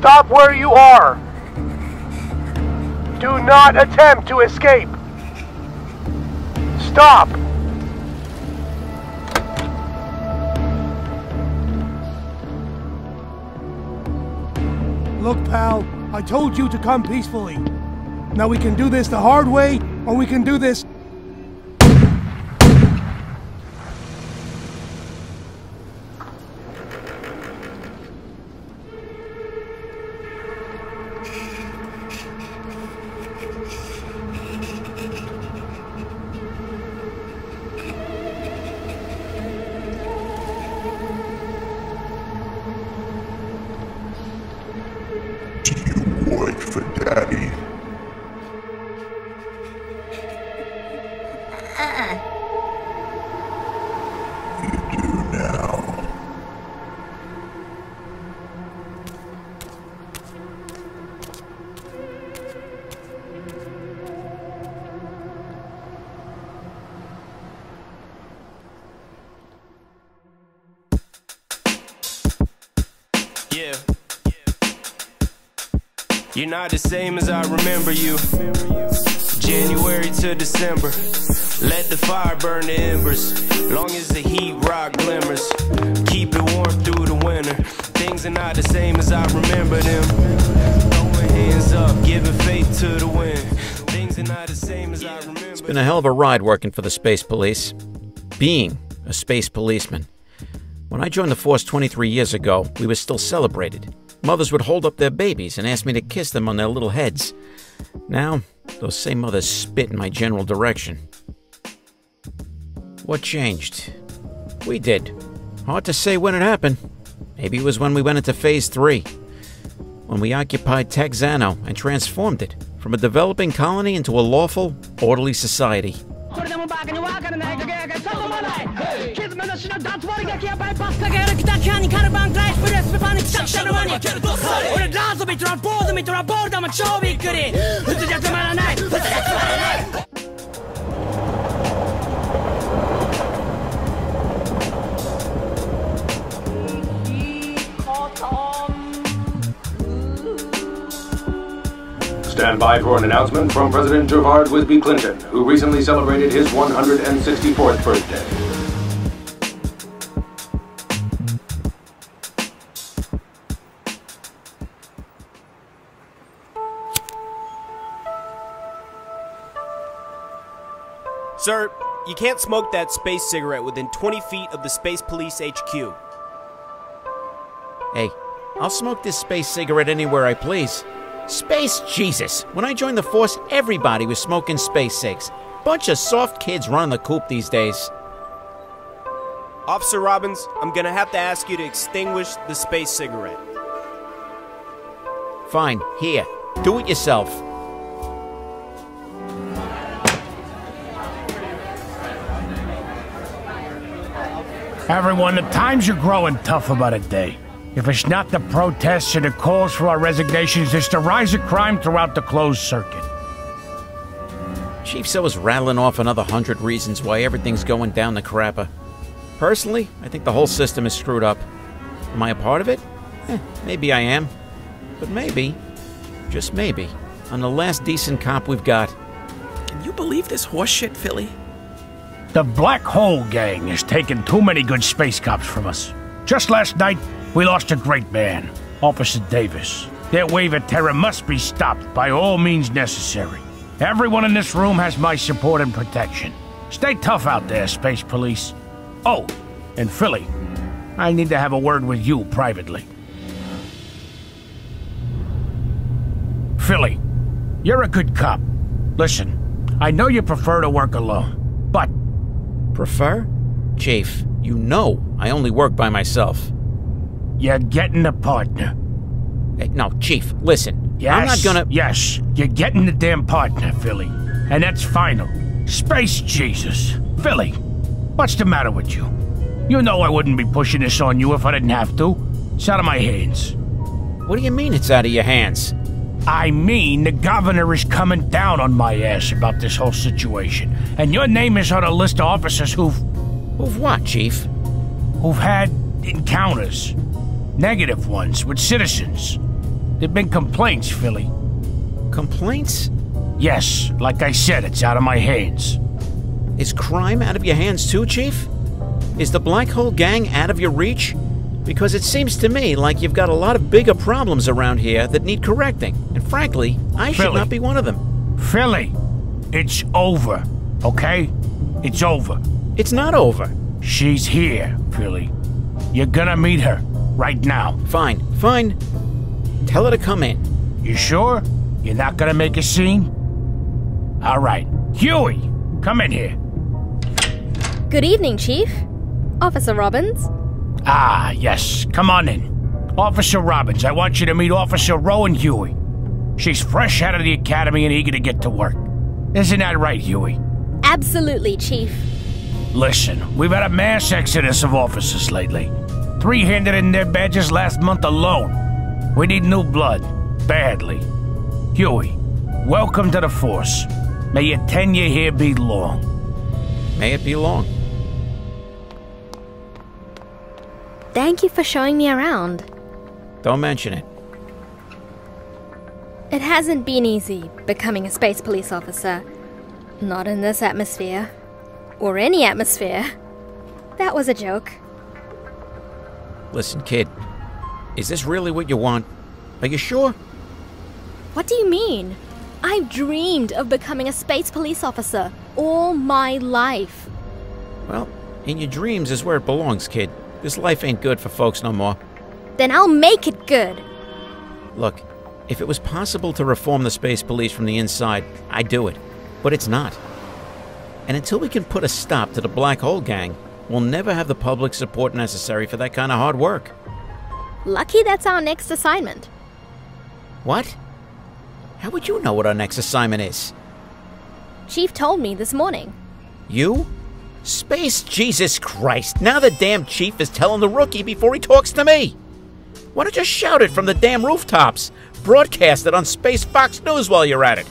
Stop where you are. Do not attempt to escape. Stop. Look, pal, I told you to come peacefully. Now we can do this the hard way, or we can do this... Wait for Daddy. You do now. Yeah. You're not the same as I remember you. January to December, let the fire burn the embers. Long as the heat rock glimmers, keep it warm through the winter. Things are not the same as I remember them. Throwing hands up, giving faith to the wind. Things are not the same as I remember. It's been a hell of a ride working for the Space Police. Being a space policeman. When I joined the force 23 years ago, we were still celebrated. Mothers would hold up their babies and ask me to kiss them on their little heads. Now, those same mothers spit in my general direction. What changed? We did. Hard to say when it happened. Maybe it was when we went into Phase 3. When we occupied Texano and transformed it from a developing colony into a lawful, orderly society. Stand by for an announcement from President Gerard Wisby Clinton, who recently celebrated his 164th birthday. Sir, you can't smoke that space cigarette within 20 feet of the Space Police HQ. Hey, I'll smoke this space cigarette anywhere I please. Space Jesus! When I joined the force, everybody was smoking space cigs. Bunch of soft kids running the coop these days. Officer Robbins, I'm gonna have to ask you to extinguish the space cigarette. Fine, here. Do it yourself. Everyone, the times are growing tough about a day. If it's not the protests and the calls for our resignations, it's the rise of crime throughout the closed circuit. Chief So was rattling off another 100 reasons why everything's going down the crapper. Personally, I think the whole system is screwed up. Am I a part of it? Maybe I am. But maybe, just maybe, I'm the last decent cop we've got. Can you believe this horseshit, Philly? The Black Hole Gang has taken too many good space cops from us. Just last night, we lost a great man, Officer Davis. Their wave of terror must be stopped by all means necessary. Everyone in this room has my support and protection. Stay tough out there, Space Police. Oh, and Philly, I need to have a word with you privately. Philly, you're a good cop. Listen, I know you prefer to work alone, but... Prefer? Chief, you know I only work by myself. You're getting a partner. Hey, no, Chief, listen. Yes, I'm not gonna... Yes, you're getting the damn partner, Philly. And that's final. Space Jesus. Philly, what's the matter with you? You know I wouldn't be pushing this on you if I didn't have to. It's out of my hands. What do you mean it's out of your hands? I mean, the governor is coming down on my ass about this whole situation. And your name is on a list of officers who've... Who've what, Chief? Who've had encounters. Negative ones with citizens. There've been complaints, Philly. Complaints? Yes, like I said, it's out of my hands. Is crime out of your hands too, Chief? Is the Black Hole Gang out of your reach? Because it seems to me like you've got a lot of bigger problems around here that need correcting. And frankly, I should not be one of them. Philly, it's over, okay? It's over. It's not over. She's here, Philly. You're gonna meet her, right now. Fine, fine. Tell her to come in. You sure? You're not gonna make a scene? All right. Huey, come in here. Good evening, Chief. Officer Robbins. Ah, yes. Come on in. Officer Robbins, I want you to meet Officer Rowan Huey. She's fresh out of the academy and eager to get to work. Isn't that right, Huey? Absolutely, Chief. Listen, we've had a mass exodus of officers lately. 3 handed in their badges last month alone. We need new blood. Badly. Huey, welcome to the force. May your tenure here be long. May it be long. Thank you for showing me around. Don't mention it. It hasn't been easy becoming a space police officer. Not in this atmosphere. Or any atmosphere. That was a joke. Listen, kid. Is this really what you want? Are you sure? What do you mean? I've dreamed of becoming a space police officer all my life. Well, in your dreams is where it belongs, kid. This life ain't good for folks no more. Then I'll make it good. Look, if it was possible to reform the space police from the inside, I'd do it. But it's not. And until we can put a stop to the Black Hole Gang, we'll never have the public support necessary for that kind of hard work. Lucky that's our next assignment. What? How would you know what our next assignment is? Chief told me this morning. You? Space Jesus Christ! Now the damn chief is telling the rookie before he talks to me! Why don't you shout it from the damn rooftops? Broadcast it on Space Fox News while you're at it.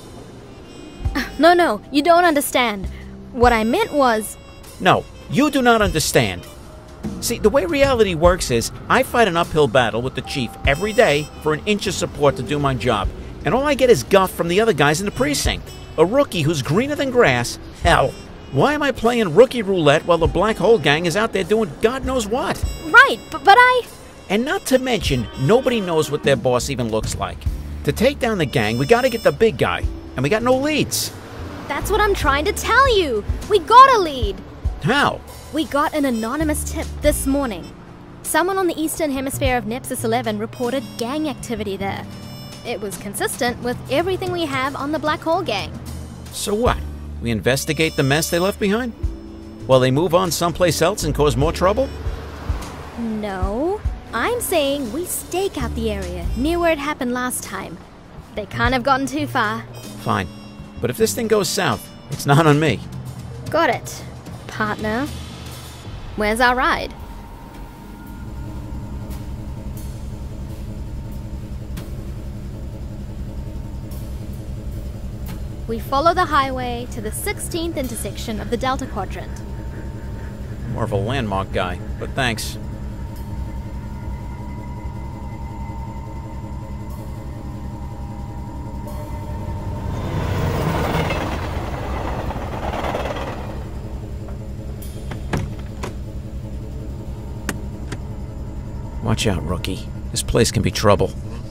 No, you don't understand. What I meant was... No, you do not understand. See, the way reality works is, I fight an uphill battle with the chief every day for an inch of support to do my job, and all I get is guff from the other guys in the precinct. A rookie who's greener than grass. Hell, why am I playing rookie roulette while the Black Hole Gang is out there doing God knows what? Right, but I... And not to mention, nobody knows what their boss even looks like. To take down the gang, we gotta get the big guy, and we got no leads. That's what I'm trying to tell you. We got a lead. How? We got an anonymous tip this morning. Someone on the eastern hemisphere of Nexus 11 reported gang activity there. It was consistent with everything we have on the Black Hole Gang. So what? We investigate the mess they left behind? While they move on someplace else and cause more trouble? No. I'm saying we stake out the area near where it happened last time. They can't have gotten too far. Fine. But if this thing goes south, it's not on me. Got it, partner. Where's our ride? We follow the highway to the 16th intersection of the Delta Quadrant. More of a landmark guy, but thanks. Watch out, rookie. This place can be trouble.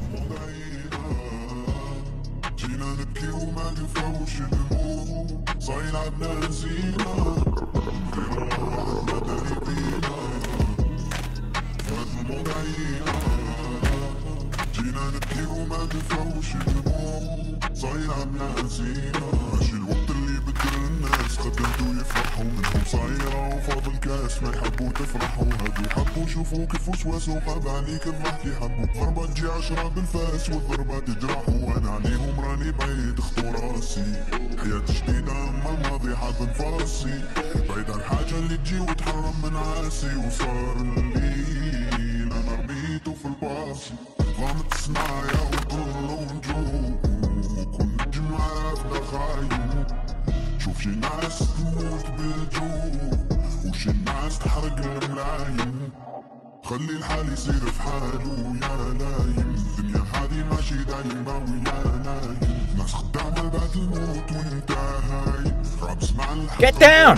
ما يحبوا تفرحوا هادو حبوا يشوفوا كيف وسواس وقاب عليك الضحك يحبوا ضربة تجي 10 بالفاس والضربة تجرح وانا عليهم راني بعيد اخطو راسي حياة جديدة اما الماضي حاضن فراسي بعيد عن الحاجة اللي تجي وتحرم من عاسي وصار الليل انا رميته في الباصي غامض صنايع وكله نجوم وكل جمعة في دخايم شوف شي ناس تموت بالجوع وشي الناس تحرق الملايين خلي الحال يصير في حاله يا لايم الدنيا هذه ما ماشي دايما ويانا ناس خدامة بعد الموت وانت هاي راب اسمع الحق. Get down!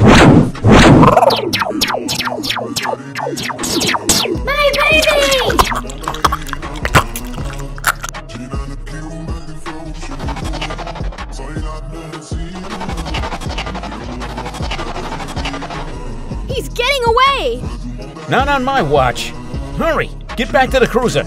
My baby! He's getting away! Not on my watch. Hurry, get back to the cruiser.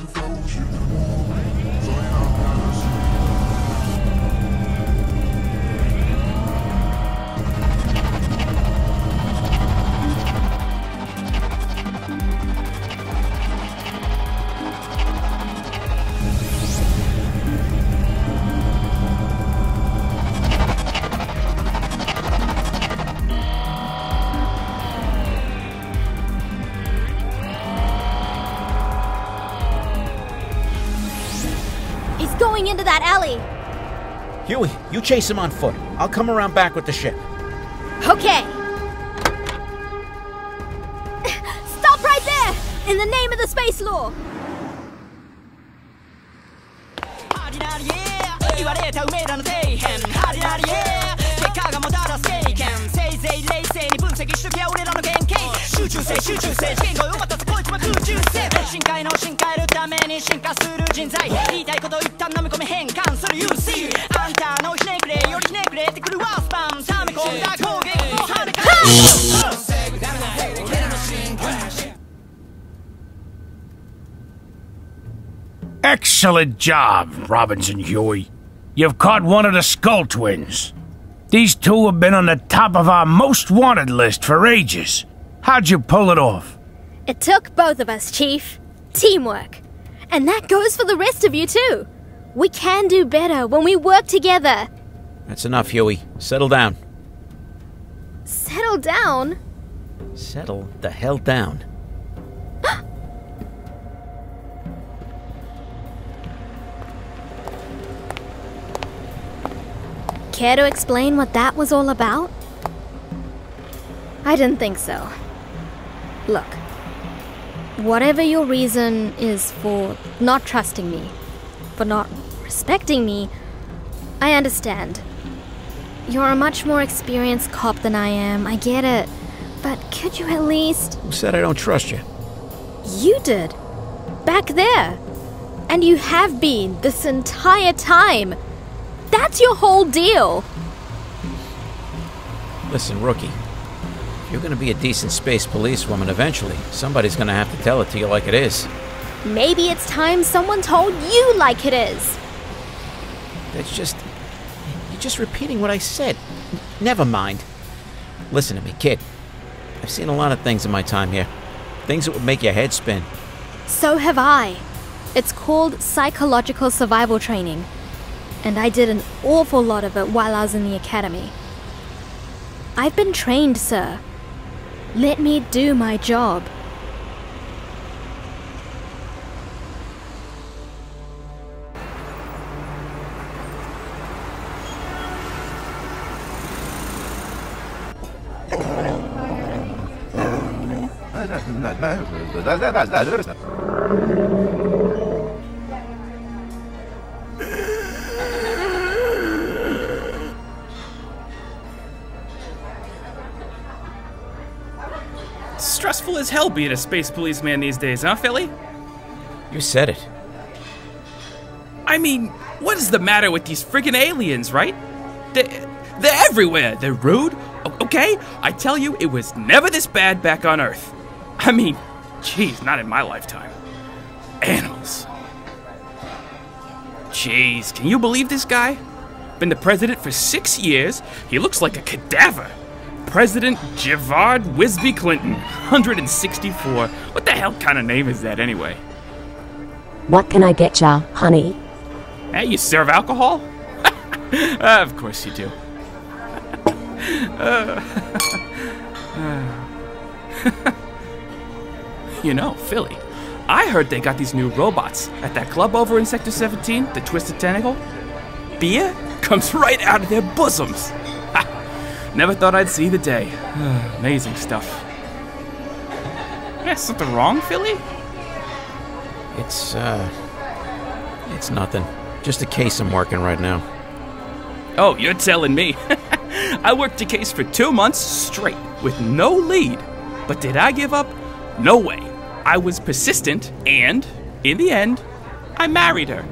Going into that alley. Huey, you chase him on foot. I'll come around back with the ship. Okay. Stop right there! In the name of the space law. Excellent job, Robins and Huey. You've caught one of the Skull Twins. These two have been on the top of our most wanted list for ages. How'd you pull it off? It took both of us, Chief. Teamwork. And that goes for the rest of you, too. We can do better when we work together. That's enough, Huey. Settle down. Settle down? Settle the hell down. Care to explain what that was all about? I didn't think so. Look, whatever your reason is for not trusting me, for not respecting me, I understand. You're a much more experienced cop than I am, I get it. But could you at least... Who said I don't trust you? You did. Back there. And you have been this entire time. That's your whole deal. Listen, rookie. If you're gonna be a decent space policewoman eventually, somebody's gonna have to tell it to you like it is. Maybe it's time someone told you like it is. That's just... You're just repeating what I said. Never mind. Listen to me, kid. I've seen a lot of things in my time here. Things that would make your head spin. So have I. It's called psychological survival training. And I did an awful lot of it while I was in the academy. I've been trained, sir. Let me do my job. Stressful as hell being a space policeman these days, huh, Philly? You said it. I mean, what is the matter with these friggin' aliens, right? They're everywhere. They're rude. Okay? I tell you, it was never this bad back on Earth. I mean, geez, not in my lifetime. Animals. Jeez, can you believe this guy? Been the president for 6 years. He looks like a cadaver. President Gerard Wisby Clinton, 164. What the hell kind of name is that anyway? What can I get ya, honey? Hey, you serve alcohol? Of course you do. You know, Philly, I heard they got these new robots at that club over in Sector 17, the Twisted Tentacle. Beer comes right out of their bosoms. Never thought I'd see the day. Amazing stuff. Yeah, something wrong, Philly? It's It's nothing. Just a case I'm working right now. Oh, you're telling me. I worked a case for 2 months straight with no lead. But did I give up? No way. I was persistent, and in the end, I married her.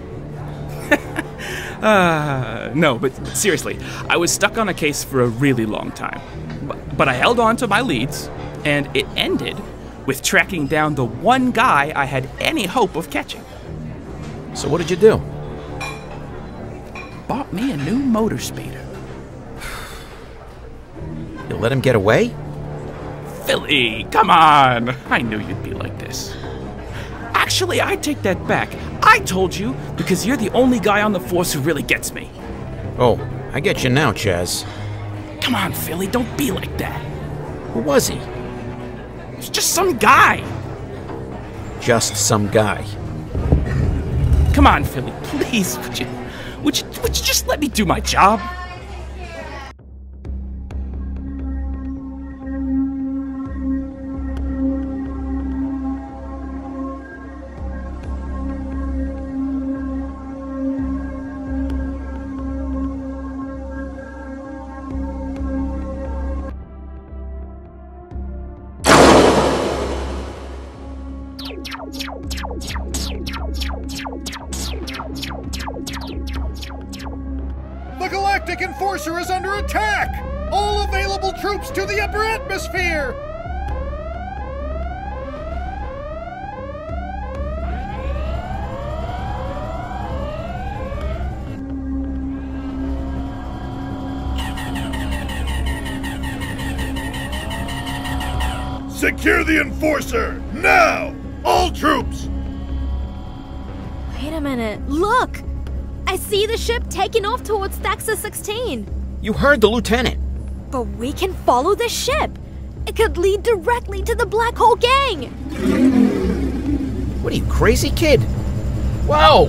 No, but seriously, I was stuck on a case for a really long time. But I held on to my leads, and it ended with tracking down the one guy I had any hope of catching. So what did you do? Bought me a new motor speeder. You let him get away? Philly, come on! I knew you'd be like this. Actually, I take that back. I told you because you're the only guy on the force who really gets me. Oh, I get you now, Chaz. Come on, Philly, don't be like that. Who was he? It's just some guy. Just some guy. Come on, Philly, please, would you just let me do my job? The Galactic Enforcer is under attack! All available troops to the upper atmosphere! Secure the Enforcer! Now! All troops! Wait a minute. Look! I see the ship taking off towards Thaxa 16. You heard the lieutenant. But we can follow the ship. It could lead directly to the Black Hole Gang. What are you, crazy, kid? Whoa!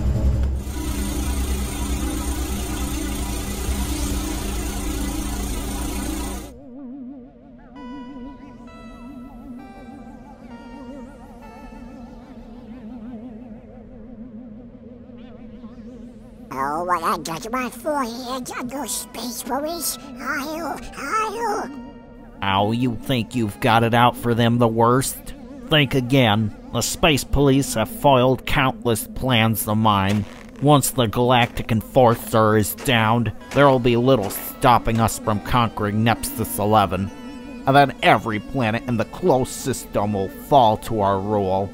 Oh, what I got my forehead on those space police. Oh, you think you've got it out for them the worst? Think again. The space police have foiled countless plans of mine. Once the Galactic Enforcer is downed, there'll be little stopping us from conquering Nepsis 11. And then every planet in the close system will fall to our rule.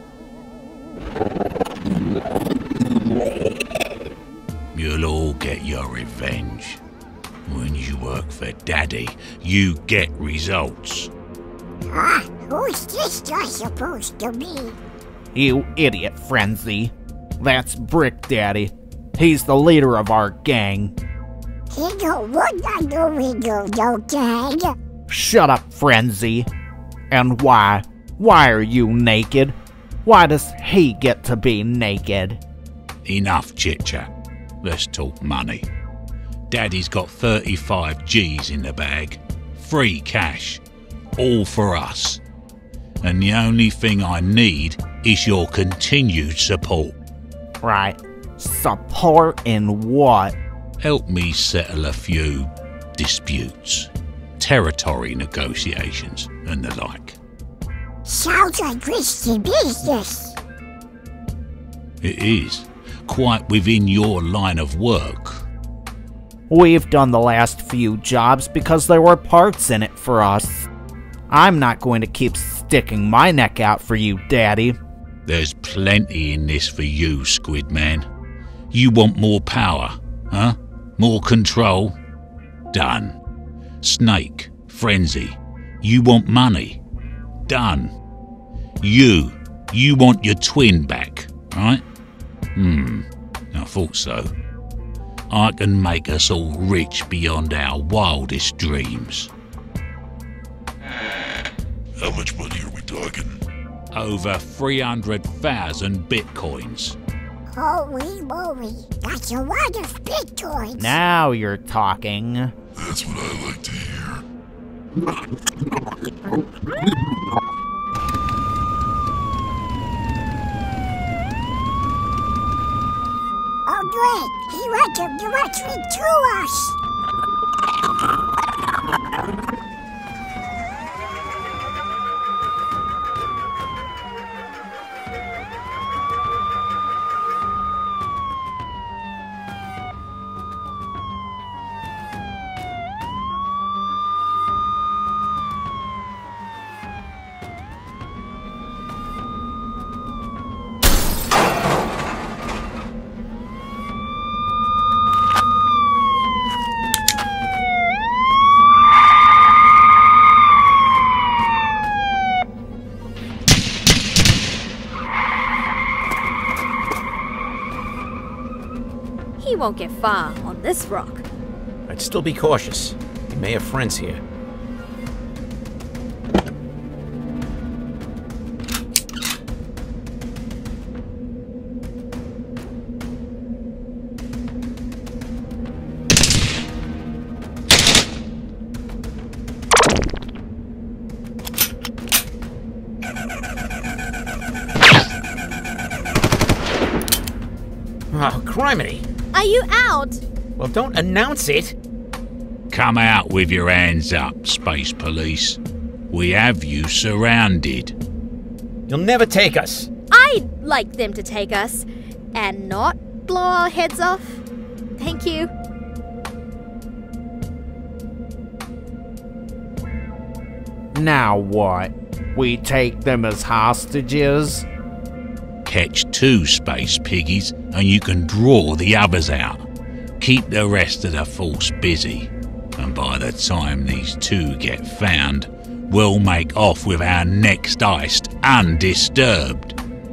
You'll all get your revenge. When you work for Daddy, you get results. Who's this guy supposed to be? You idiot, Frenzy. That's Brick Daddy. He's the leader of our gang. He don't want no gang. Shut up, Frenzy. And why? Why are you naked? Why does he get to be naked? Enough chit-chat. Let's talk money. Daddy's got 35 G's in the bag. Free cash. All for us. And the only thing I need is your continued support. Right. Support in what? Help me settle a few disputes. Territory negotiations and the like. Sounds like risky business. It is. Quite within your line of work. We've done the last few jobs because there were parts in it for us. I'm not going to keep sticking my neck out for you, Daddy. There's plenty in this for you, Squid Man. You want more power, huh? More control? Done. Snake, Frenzy, you want money? Done. You want your twin back, right? I thought so. I can make us all rich beyond our wildest dreams. How much money are we talking? Over 300,000 bitcoins. Holy moly, that's a lot of bitcoins. Now you're talking. That's what I like to hear. straight. He went directly to us. He won't get far on this rock. I'd still be cautious. He may have friends here. Oh, criminy! Are you out? Well, don't announce it! Come out with your hands up, Space Police. We have you surrounded. You'll never take us! I'd like them to take us, and not blow our heads off. Thank you. Now what? We take them as hostages? Catch 2 space piggies and you can draw the others out. Keep the rest of the force busy. And by the time these 2 get found, we'll make off with our next heist undisturbed.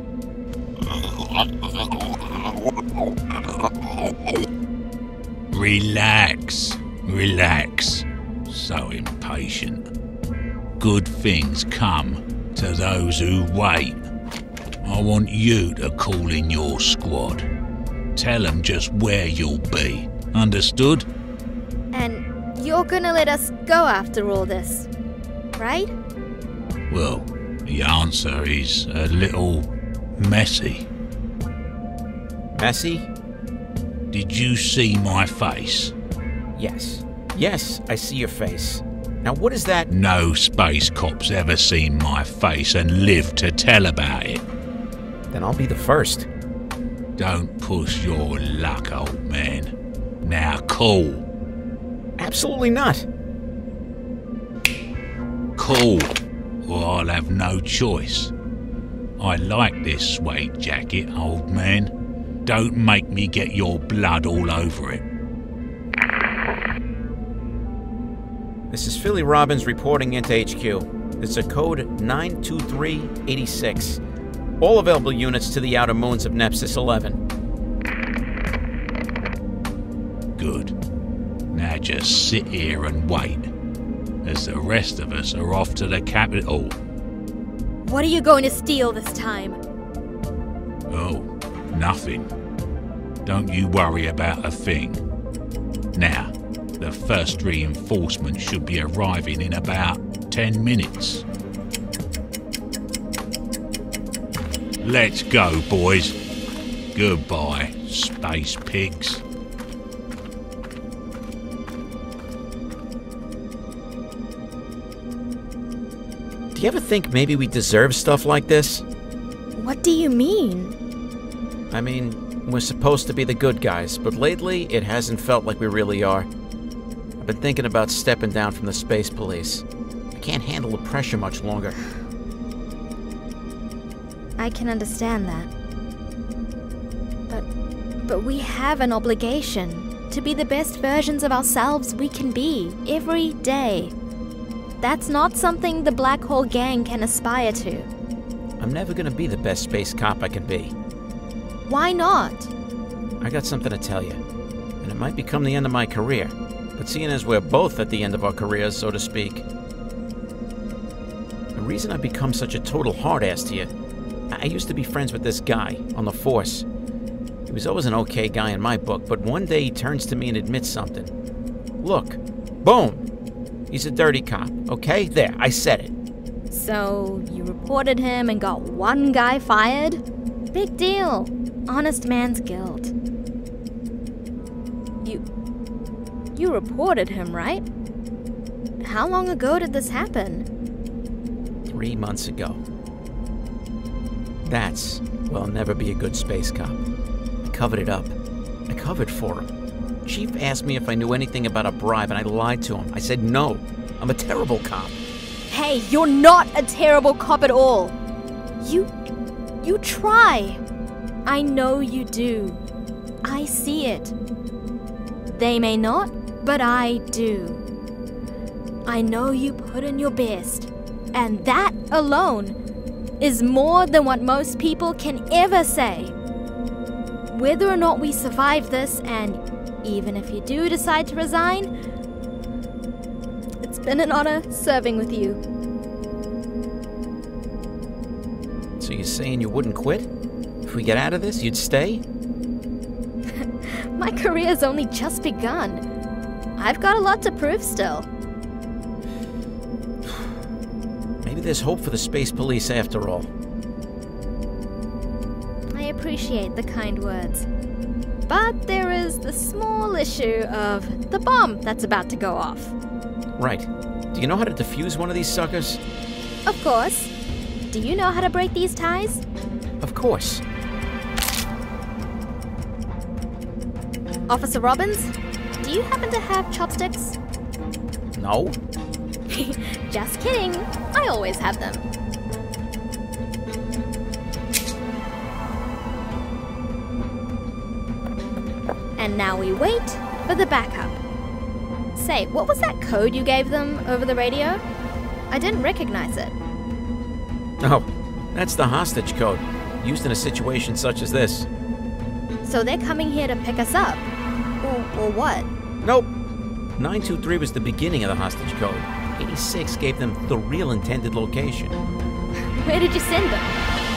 Relax, relax. So impatient. Good things come to those who wait. I want you to call in your squad. Tell them just where you'll be. Understood? And you're gonna let us go after all this, right? Well, the answer is a little messy. Messy? Did you see my face? Yes. Yes, I see your face. Now what is that? No space cop's ever seen my face and lived to tell about it. Then I'll be the first. Don't push your luck, old man. Now call. Absolutely not. Call, or I'll have no choice. I like this suede jacket, old man. Don't make me get your blood all over it. This is PHILLIE Robins reporting into HQ. It's a code 92386. All available units to the outer moons of Nepsis 11. Good. Now just sit here and wait, as the rest of us are off to the capital. What are you going to steal this time? Oh, nothing. Don't you worry about a thing. Now, the first reinforcement should be arriving in about 10 minutes. Let's go, boys. Goodbye, space pigs. Do you ever think maybe we deserve stuff like this? What do you mean? I mean, we're supposed to be the good guys, but lately it hasn't felt like we really are. I've been thinking about stepping down from the space police. I can't handle the pressure much longer. I can understand that. But we have an obligation to be the best versions of ourselves we can be every day. That's not something the Black Hole Gang can aspire to. I'm never gonna be the best space cop I can be. Why not? I got something to tell you, and it might become the end of my career. But seeing as we're both at the end of our careers, so to speak, the reason I've become such a total hard-ass to you, I used to be friends with this guy on the Force. He was always an okay guy in my book, but one day he turns to me and admits something. Look, boom! He's a dirty cop, okay? There, I said it. So, you reported him and got one guy fired? Big deal. Honest man's guilt. You reported him, right? How long ago did this happen? 3 months ago. That's, well, I'll never be a good space cop. I covered it up. I covered for him. Chief asked me if I knew anything about a bribe, and I lied to him. I said no. I'm a terrible cop. Hey, you're not a terrible cop at all. You try. I know you do. I see it. They may not, but I do. I know you put in your best, and that alone is more than what most people can ever say. Whether or not we survive this, and even if you do decide to resign, it's been an honor serving with you. So you're saying you wouldn't quit? If we get out of this, you'd stay? My career's only just begun. I've got a lot to prove still. Maybe there's hope for the space police after all. I appreciate the kind words. But there is the small issue of the bomb that's about to go off. Right. Do you know how to defuse one of these suckers? Of course. Do you know how to break these ties? Of course. Officer Robins, do you happen to have chopsticks? No. Just kidding. I always have them. And now we wait for the backup. Say, what was that code you gave them over the radio? I didn't recognize it. Oh, that's the hostage code, used in a situation such as this. So they're coming here to pick us up? Or what? Nope. 923 was the beginning of the hostage code. 86 gave them the real intended location. Where did you send them?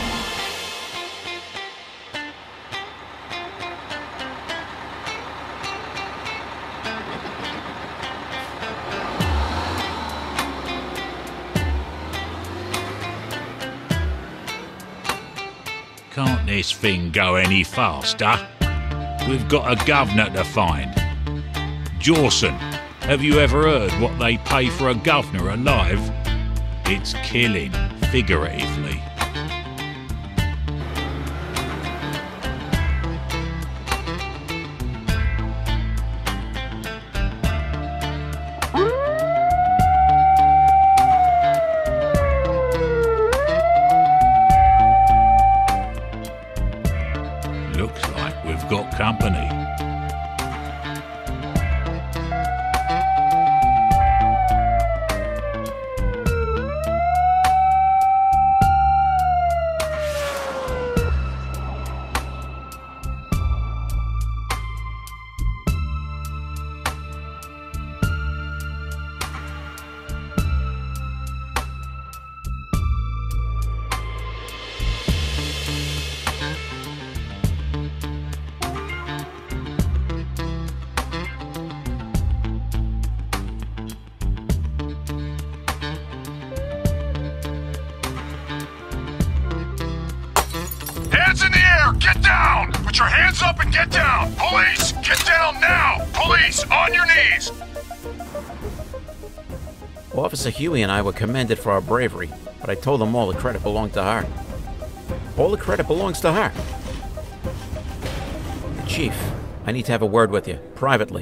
Can't this thing go any faster? We've got a governor to find. Jawson, have you ever heard what they pay for a governor alive? It's killing, figuratively. Looks like we've got company. Hands in the air! Get down! Put your hands up and get down! Police! Get down now! Police! On your knees! Officer Huey and I were commended for our bravery, but I told them all the credit belonged to her. All the credit belongs to her. Chief, I need to have a word with you, privately.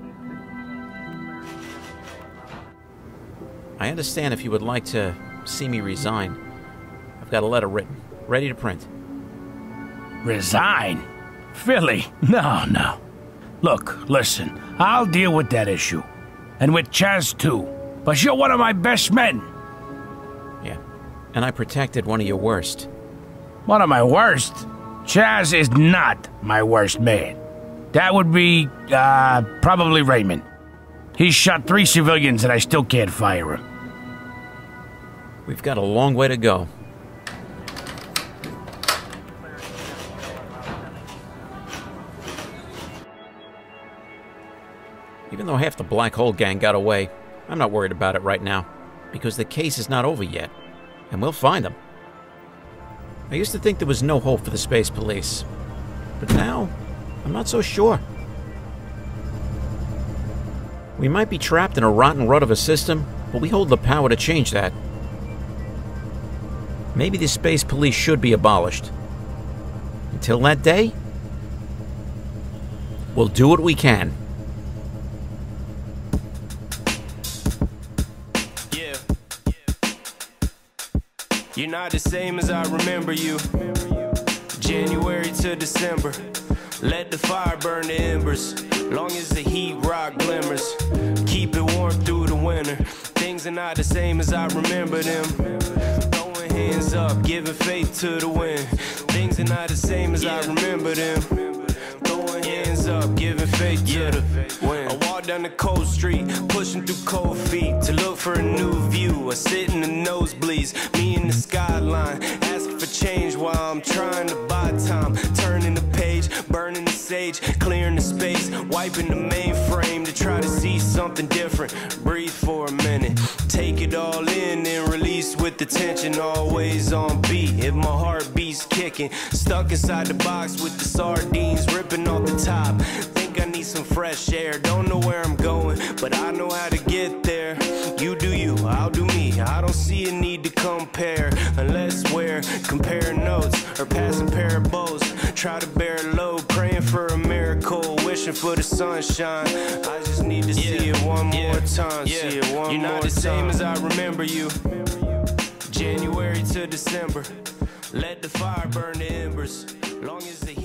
I understand if you would like to see me resign. I've got a letter written, ready to print. Resign? Philly? No. Look, listen, I'll deal with that issue. And with Chaz too. But you're one of my best men. Yeah, and I protected one of your worst. One of my worst? Chaz is not my worst man. That would be, probably Raymond. He's shot 3 civilians and I still can't fire him. We've got a long way to go. Even though half the Black Hole gang got away, I'm not worried about it right now, because the case is not over yet, and we'll find them. I used to think there was no hope for the space police, but now, I'm not so sure. We might be trapped in a rotten rut of a system, but we hold the power to change that. Maybe the space police should be abolished. Until that day, we'll do what we can. Yeah. You're not the same as I remember you. January to December. Let the fire burn the embers. Long as the heat rock glimmers. Keep it warm through the winter. Things are not the same as I remember them. Throwing hands up, giving faith to the wind. Things are not the same as I remember them. Throwing hands up, giving faith to the wind. I walk down the cold street, pushing through cold feet to look for a new view. I sit in the nosebleeds, me in the skyline, asking for change while I'm trying to buy time. Turning the page, burning the sage, clearing the space, wiping the mainframe to try to see something different. Breathe for a minute, take it all in and release with the tension always on beat. If my heartbeat's kicking, stuck inside the box with the sardines ripping off the top. Think I need some fresh air, don't know where I'm going, but I know how to get there. You do you, I'll do me. I don't see a need to compare, unless we're comparing notes or passing parables. Try to bear a load, praying for a miracle, wishing for the sunshine. I just need to see it one more time. See it one more time. You're not the same as I remember you. January to December. Let the fire burn the embers. Long as the